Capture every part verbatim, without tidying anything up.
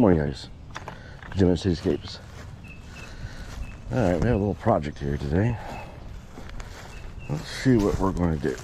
morning, guys. Doing Cityscapes. Alright, we have a little project here today. Let's see what we're going to do.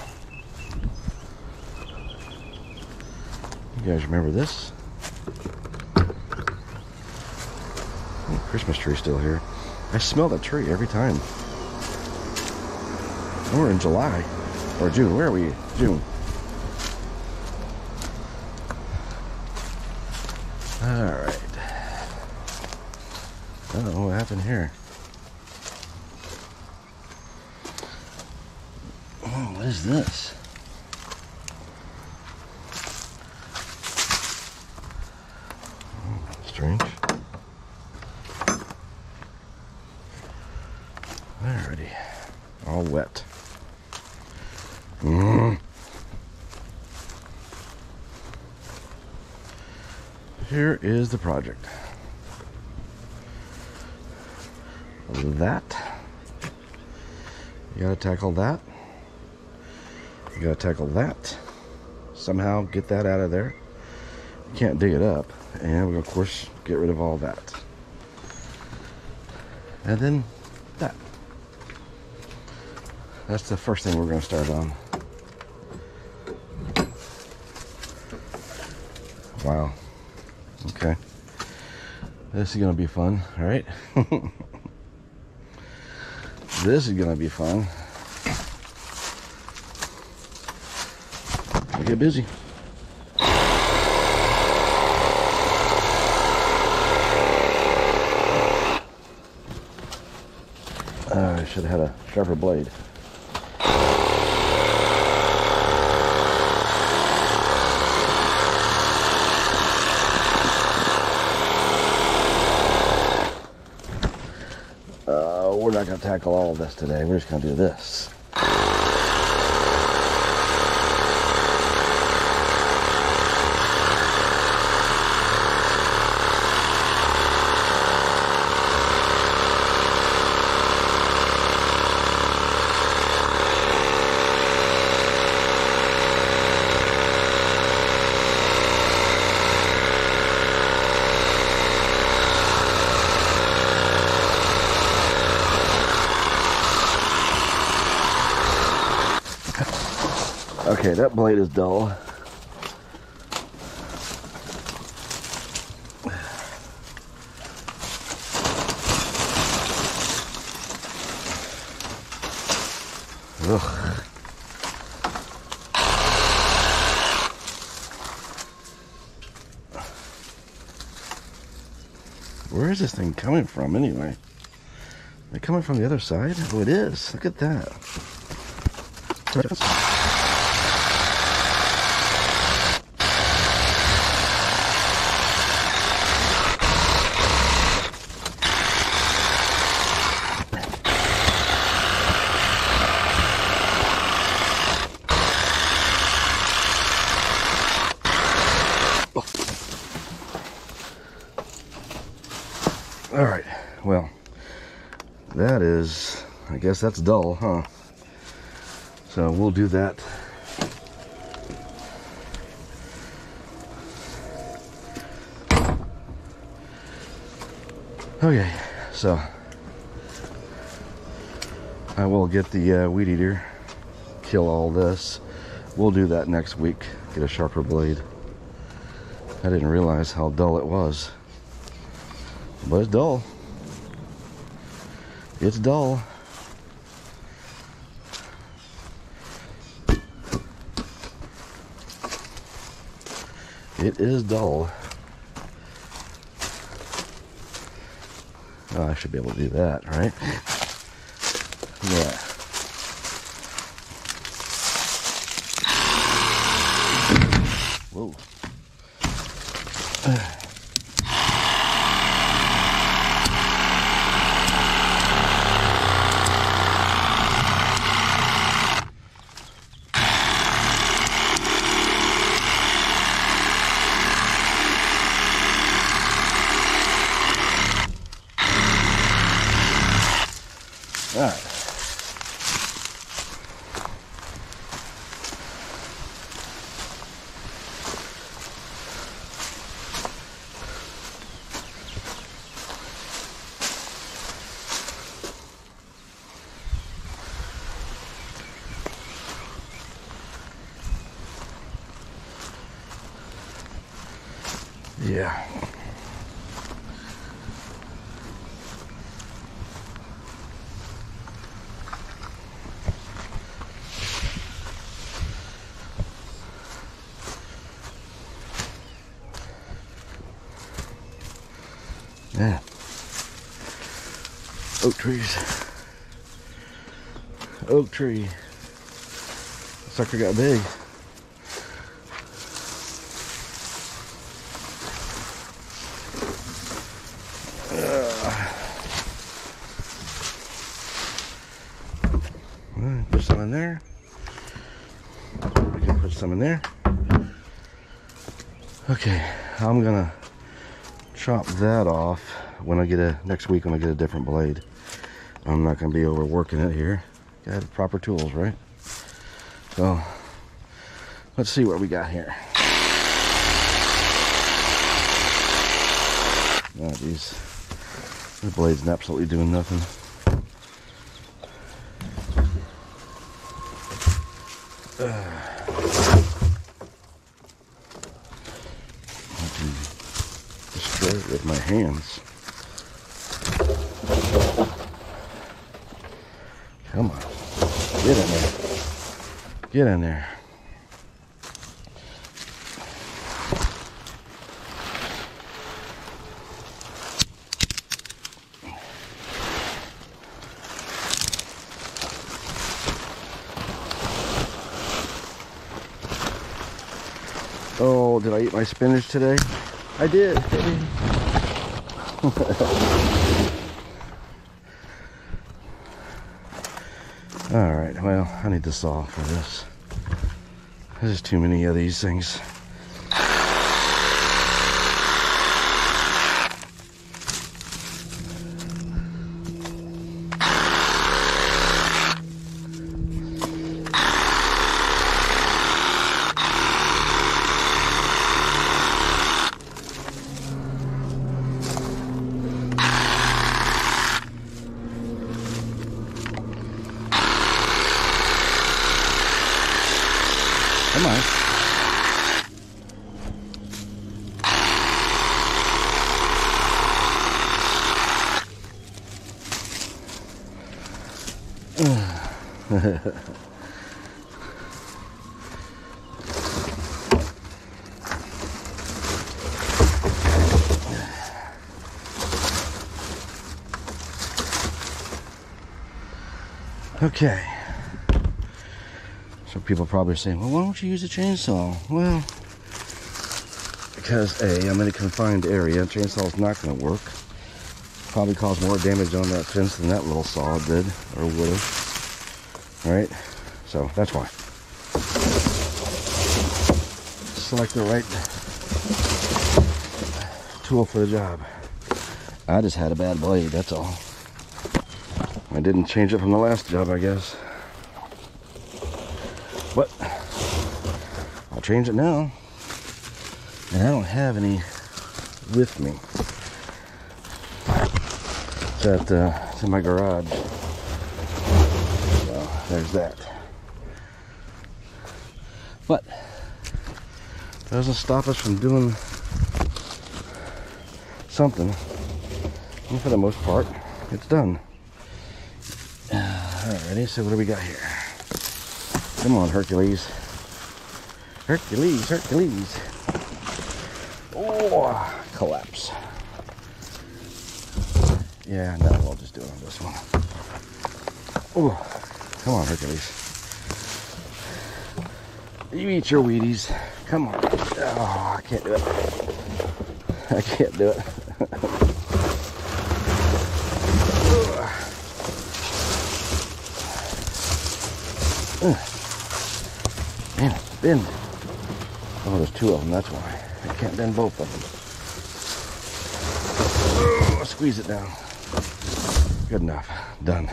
You guys remember this? Oh, Christmas tree still here. I smell that tree every time. We're in July. Or June. Where are we? June. Alright. I don't know what happened here. Oh, what is this? Strange. Alrighty. All wet. Mm. Here is the project. That. You gotta tackle that. You gotta tackle that. Somehow get that out of there. You can't dig it up. And we're gonna, of course, get rid of all that. And then that. That's the first thing we're gonna start on. Wow. Okay. This is gonna be fun, all right? This is gonna be fun. I'll get busy. Uh, I should have had a sharper blade. Uh, we're not going to tackle all of this today. We're just going to do this. Okay, that blade is dull. Ugh. Where is this thing coming from anyway? Is it coming from the other side? Oh, it is. Look at that. All right, well, that is, I guess that's dull, huh? So we'll do that. Okay, so I will get the uh, weed eater, kill all this. We'll do that next week, get a sharper blade. I didn't realize how dull it was. But it's dull. It's dull. It is dull. Oh, I should be able to do that, right? Yeah. Whoa. All right. Yeah. Yeah. Oak trees. Oak tree. Sucker got big. Uh, put some in there. We can put some in there. Okay, I'm gonna chop that off when I get a next week when I get a different blade. I'm not gonna be overworking it here. Gotta have proper tools, right? So let's see what we got here. Oh, geez. The blade's absolutely doing nothing. Uh, I can destroy it with my hands. Come on. Get in there. Get in there. Oh, did I eat my spinach today? I did. Alright, well, I need the saw for this. There's too many of these things. Come on. Okay. So people probably saying, well, why don't you use a chainsaw? Well, because A, I'm in a confined area. Chainsaw's not going to work. Probably cause more damage on that fence than that little saw did, or would have. Right? So that's why. Select the right tool for the job. I just had a bad blade, that's all. I didn't change it from the last job, I guess. But I'll change it now. And I don't have any with me. It's at uh, it's in my garage. So there's that. But doesn't stop us from doing something. And for the most part, it's done. Alrighty, so what do we got here? Come on, Hercules. Hercules, Hercules. Oh, collapse. Yeah, no, we'll just do it on this one. Oh, come on, Hercules. You eat your Wheaties. Come on. Oh, I can't do it. I can't do it. Man, it's bend. Oh, there's two of them, that's why. I can't bend both of them. Oh, squeeze it down. Good enough. Done.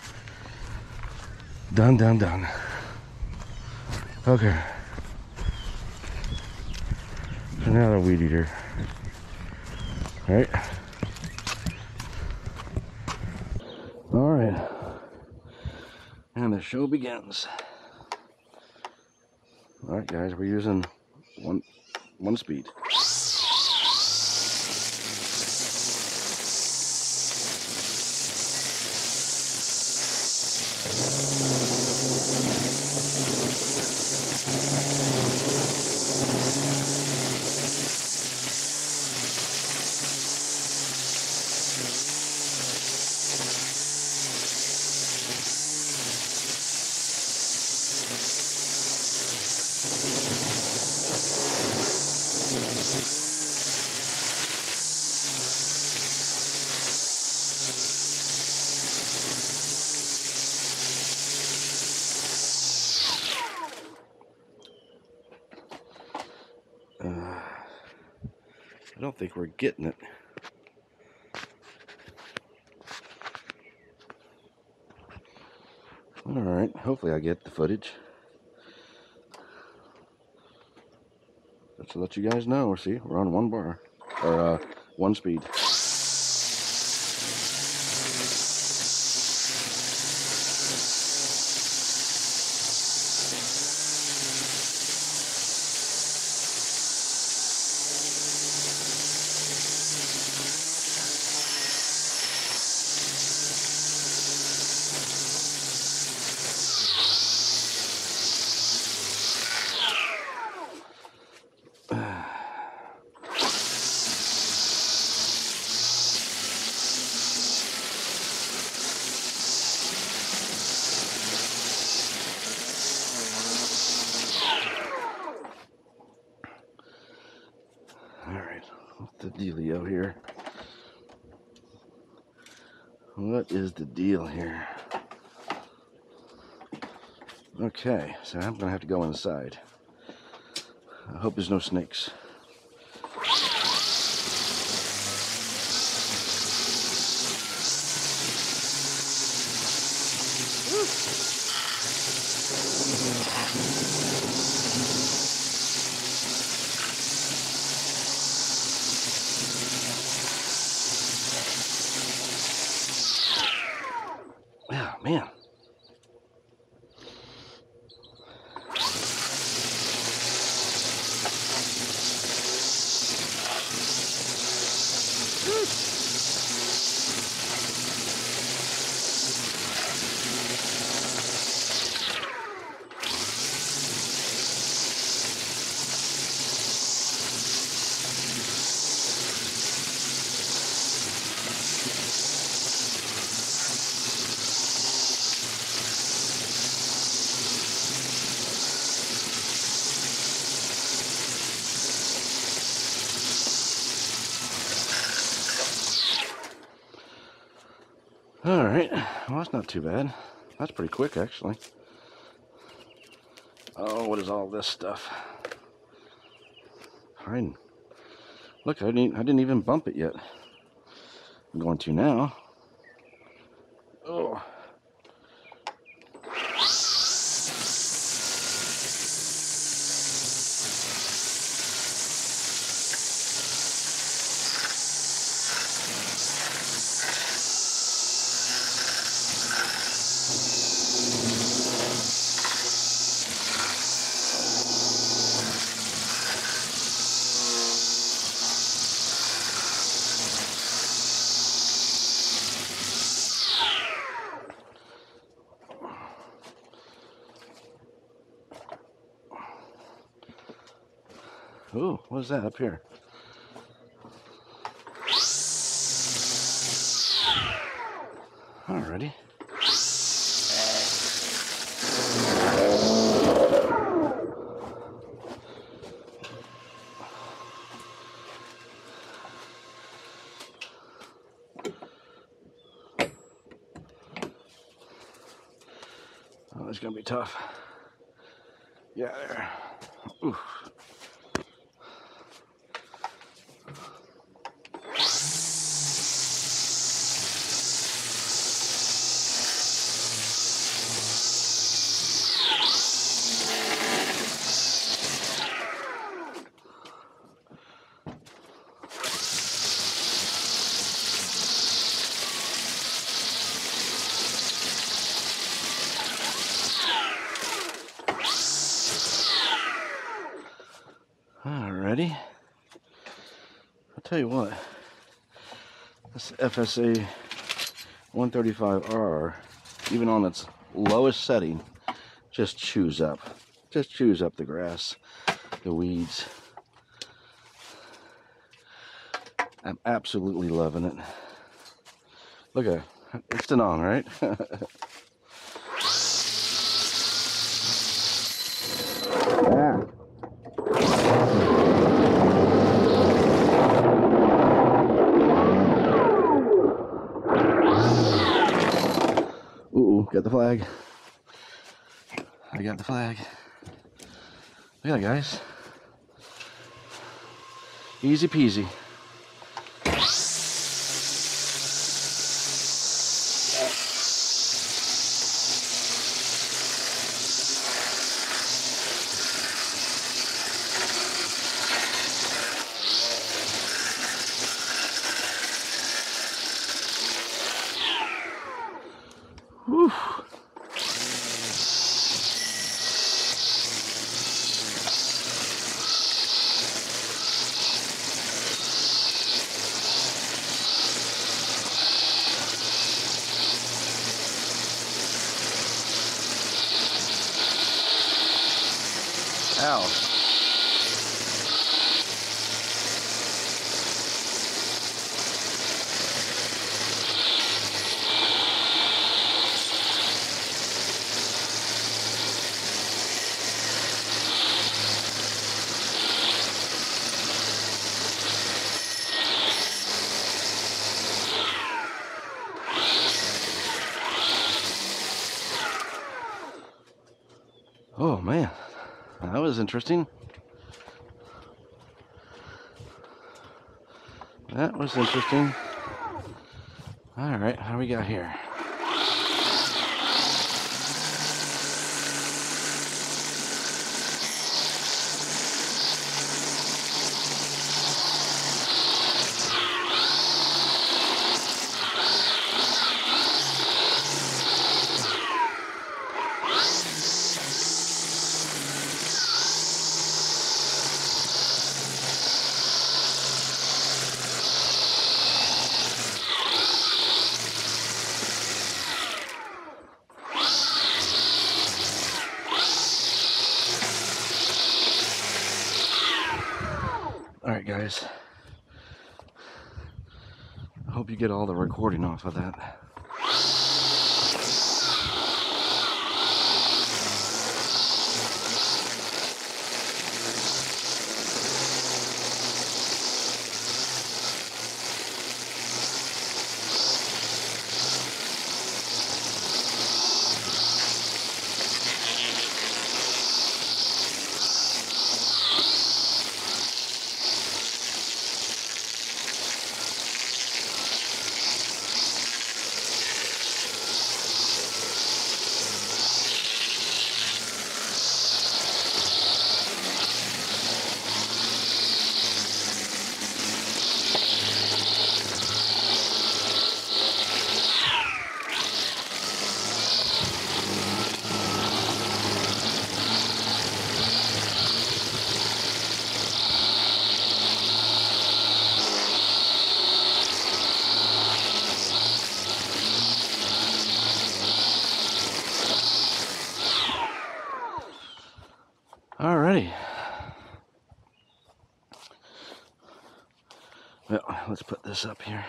Done, done, done. Okay. So now the weed eater. Right? Alright. And the show begins. Alright guys, we're using one one speed. Uh, I don't think we're getting it. Alright, hopefully I get the footage. Just to let you guys know, see, we're on one bar, or uh, one speed. Alright, what's the dealio here? What is the deal here? Okay, so I'm gonna have to go inside. I hope there's no snakes. Yeah, man. Alright, well that's not too bad. That's pretty quick actually. Oh, what is all this stuff? Fine. Look, I didn't, I didn't even bump it yet. I'm going to now. Oh. Ooh, what is that up here? Alrighty. Oh, it's gonna be tough. Yeah, there. Oof. Alrighty. I'll tell you what, this F S A one thirty-five R, even on its lowest setting, just chews up. Just chews up the grass, the weeds. I'm absolutely loving it. Look at it. It's still on, right? Yeah. Ooh, got the flag. I got the flag. Look at that, guys. Easy peasy. Whew. Ow. Oh man, that was interesting. That was interesting. All right, how we got here? All right, guys. I hope you get all the recording off of that. Alrighty. Well, let's put this up here.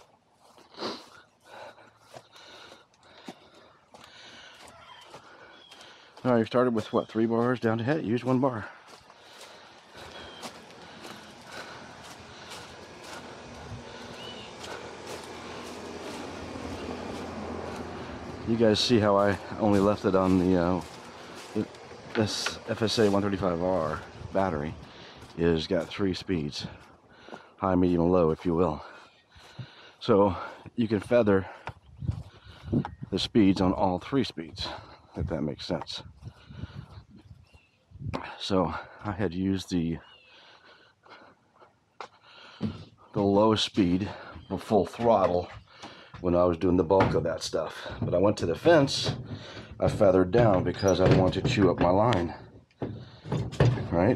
Alright, we started with what, three bars down to head. Use one bar. You guys see how I only left it on the uh, this F S A one thirty-five R battery is got three speeds, high, medium, and low, if you will. So you can feather the speeds on all three speeds, if that makes sense. So I had used the the low speed for full throttle when I was doing the bulk of that stuff, but I went to the fence, I feathered down because I didn't want to chew up my line, right?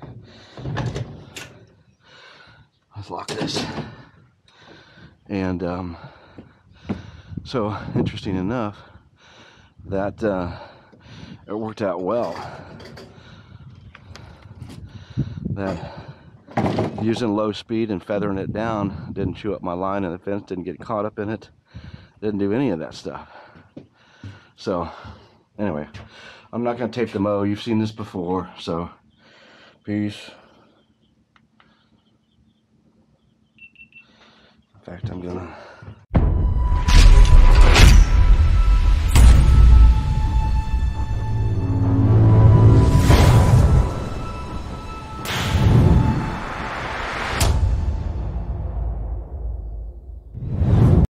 Let's lock this. And um, so, interesting enough, that uh, it worked out well. That using low speed and feathering it down didn't chew up my line, and the fence didn't get caught up in it. Didn't do any of that stuff. So, anyway, I'm not going to tape the mow. You've seen this before, so peace. In fact, I'm going to